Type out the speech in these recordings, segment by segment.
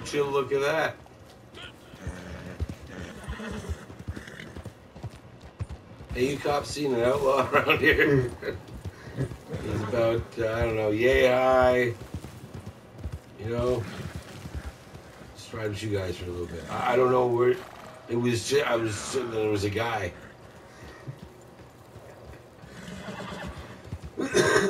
Would you look at that? Hey, you cops seen an outlaw around here? He's about, I don't know, yay high. You know? Just ride with you guys for a little bit. I don't know where. It was just, I was sitting there was a guy. I'm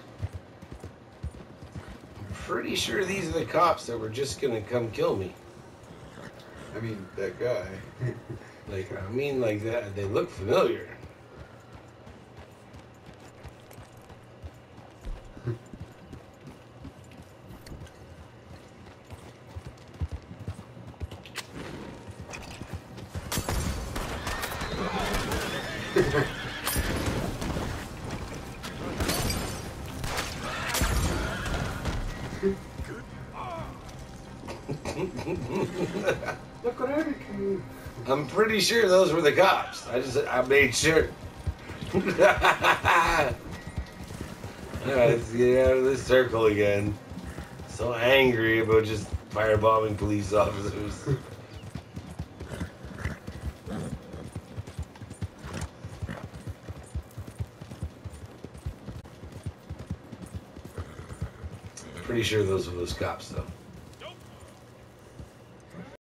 pretty sure these are the cops that were just gonna come kill me. I mean, that guy. Like, I mean, like that. They look familiar. Look what I became. I'm pretty sure those were the cops. I made sure. Let's get out of this circle again. So angry about just firebombing police officers. Pretty sure those were those cops, though.